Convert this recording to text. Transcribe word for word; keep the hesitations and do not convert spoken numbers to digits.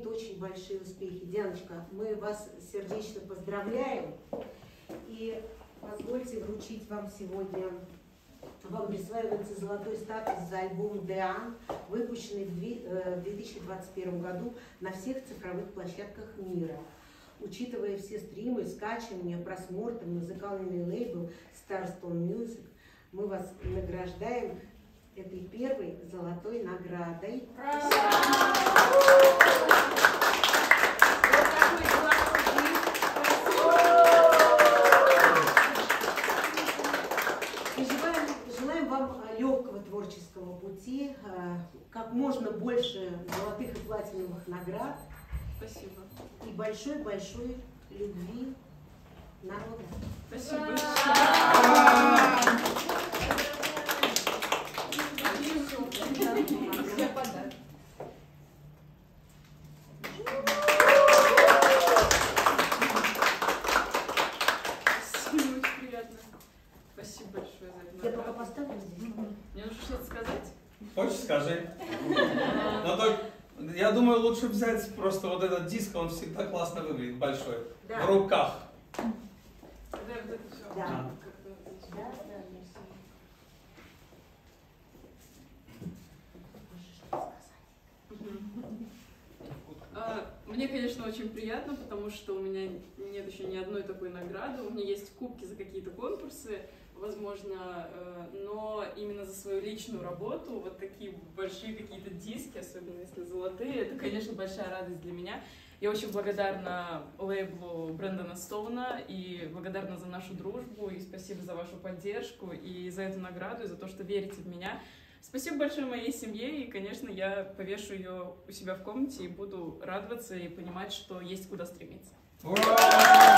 имеет очень большие успехи. Дианочка, мы вас сердечно поздравляем. И позвольте вручить вам сегодня, вам присваивается золотой статус за альбом «Деан», выпущенный в две тысячи двадцать первом году на всех цифровых площадках мира. Учитывая все стримы, скачивания, просмотры, музыкальный лейбл Starstone Music, мы вас награждаем этой первой золотой наградой. И желаем, желаем вам легкого творческого пути, как можно больше золотых и платиновых наград. Спасибо. И большой-большой любви народа. Спасибо. Я подарок. Очень приятно. Спасибо большое за это. Я пока поставлю здесь. Мне нужно что-то сказать? Хочешь, скажи. Но только, я думаю, лучше взять просто вот этот диск, он всегда классно выглядит, большой. Да. В руках. Когда вот это все. Да. А. Да, да, merci. Можешь что-то сказать. А, Мне, конечно, очень приятно, потому что у меня нет еще ни одной такой награды. У меня есть кубки за какие-то конкурсы, возможно, но именно за свою личную работу, вот такие большие какие-то диски, особенно если золотые, это, конечно, большая радость для меня. Я очень благодарна лейблу Брэндона Стоуна и благодарна за нашу дружбу, и спасибо за вашу поддержку, и за эту награду, и за то, что верите в меня. Спасибо большое моей семье, и, конечно, я повешу ее у себя в комнате и буду радоваться и понимать, что есть куда стремиться. Ура!